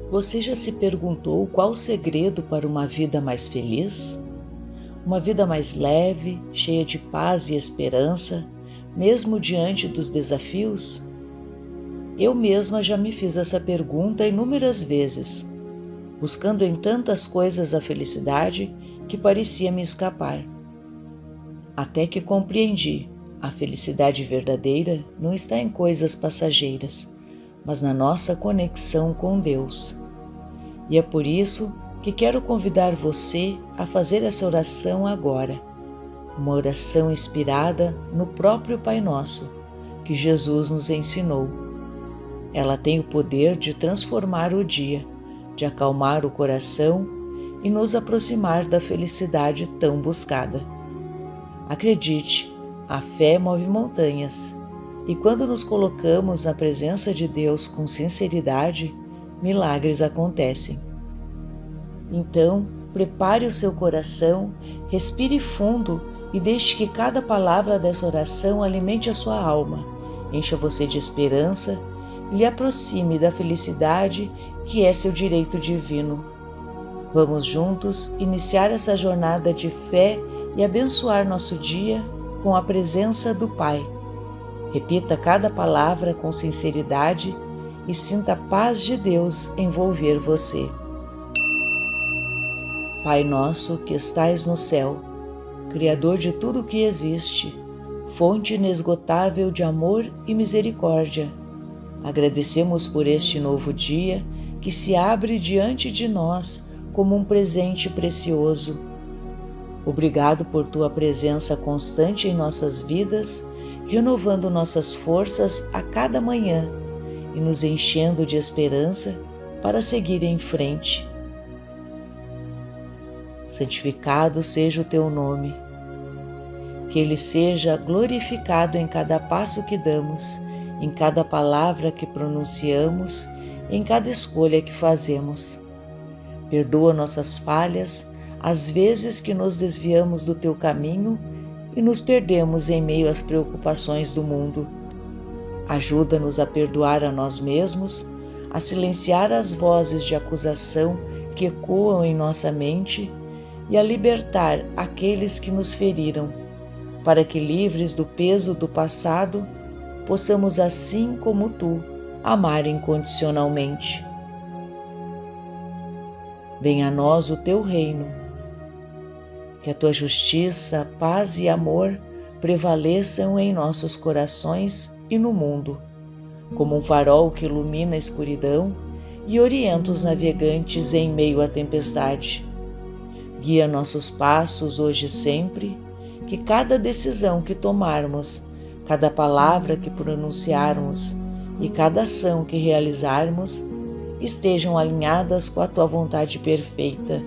Você já se perguntou qual o segredo para uma vida mais feliz? Uma vida mais leve, cheia de paz e esperança, mesmo diante dos desafios? Eu mesma já me fiz essa pergunta inúmeras vezes, buscando em tantas coisas a felicidade que parecia me escapar. Até que compreendi, a felicidade verdadeira não está em coisas passageiras, mas na nossa conexão com Deus. E é por isso que quero convidar você a fazer essa oração agora, uma oração inspirada no próprio Pai Nosso, que Jesus nos ensinou. Ela tem o poder de transformar o dia, de acalmar o coração e nos aproximar da felicidade tão buscada. Acredite, a fé move montanhas, e quando nos colocamos na presença de Deus com sinceridade, milagres acontecem. Então, prepare o seu coração, respire fundo e deixe que cada palavra dessa oração alimente a sua alma, encha você de esperança e lhe aproxime da felicidade que é seu direito divino. Vamos juntos iniciar essa jornada de fé e abençoar nosso dia com a presença do Pai. Repita cada palavra com sinceridade e sinta a paz de Deus envolver você. Pai nosso que estais no céu, Criador de tudo o que existe, fonte inesgotável de amor e misericórdia, agradecemos por este novo dia que se abre diante de nós como um presente precioso. Obrigado por tua presença constante em nossas vidas, renovando nossas forças a cada manhã e nos enchendo de esperança para seguir em frente. Santificado seja o teu nome. Que ele seja glorificado em cada passo que damos, em cada palavra que pronunciamos, em cada escolha que fazemos. Perdoa nossas falhas, as vezes que nos desviamos do teu caminho e nos perdemos em meio às preocupações do mundo. Ajuda-nos a perdoar a nós mesmos, a silenciar as vozes de acusação que ecoam em nossa mente e a libertar aqueles que nos feriram, para que, livres do peso do passado, possamos, assim como tu, amar incondicionalmente. Venha a nós o teu reino, que a tua justiça, paz e amor prevaleçam em nossos corações e no mundo, como um farol que ilumina a escuridão e orienta os navegantes em meio à tempestade. Guia nossos passos hoje e sempre, que cada decisão que tomarmos, cada palavra que pronunciarmos e cada ação que realizarmos estejam alinhadas com a tua vontade perfeita.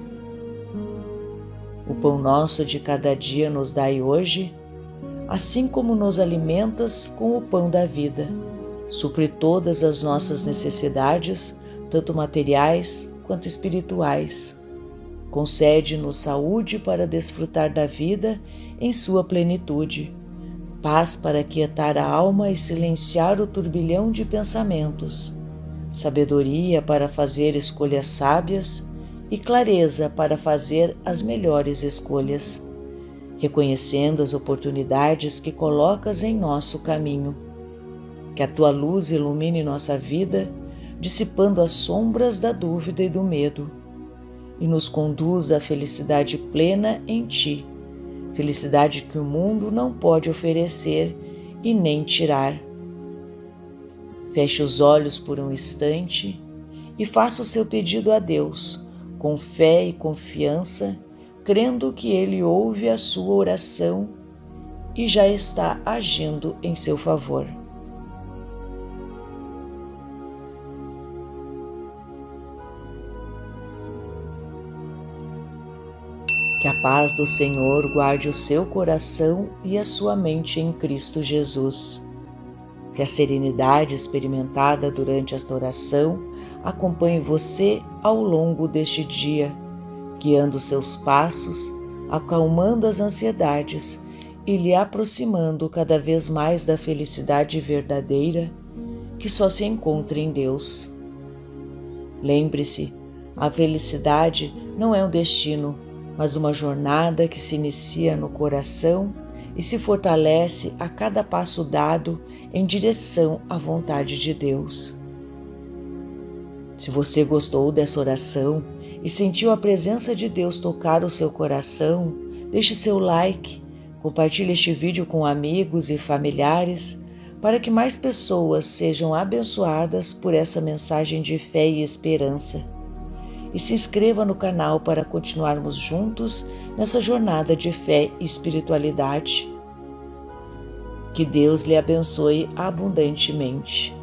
O pão nosso de cada dia nos dai hoje, assim como nos alimentas com o pão da vida. Supre todas as nossas necessidades, tanto materiais quanto espirituais. Concede-nos saúde para desfrutar da vida em sua plenitude, paz para aquietar a alma e silenciar o turbilhão de pensamentos, sabedoria para fazer escolhas sábias e clareza para fazer as melhores escolhas, reconhecendo as oportunidades que colocas em nosso caminho. Que a tua luz ilumine nossa vida, dissipando as sombras da dúvida e do medo, e nos conduza à felicidade plena em ti, felicidade que o mundo não pode oferecer e nem tirar. Feche os olhos por um instante e faça o seu pedido a Deus, com fé e confiança, crendo que Ele ouve a sua oração e já está agindo em seu favor. Que a paz do Senhor guarde o seu coração e a sua mente em Cristo Jesus. Que a serenidade experimentada durante esta oração acompanhe você ao longo deste dia, guiando seus passos, acalmando as ansiedades e lhe aproximando cada vez mais da felicidade verdadeira que só se encontra em Deus. Lembre-se, a felicidade não é um destino, mas uma jornada que se inicia no coração e se fortalece a cada passo dado em direção à vontade de Deus. Se você gostou dessa oração e sentiu a presença de Deus tocar o seu coração, deixe seu like, compartilhe este vídeo com amigos e familiares para que mais pessoas sejam abençoadas por essa mensagem de fé e esperança. E se inscreva no canal para continuarmos juntos nessa jornada de fé e espiritualidade. Que Deus lhe abençoe abundantemente.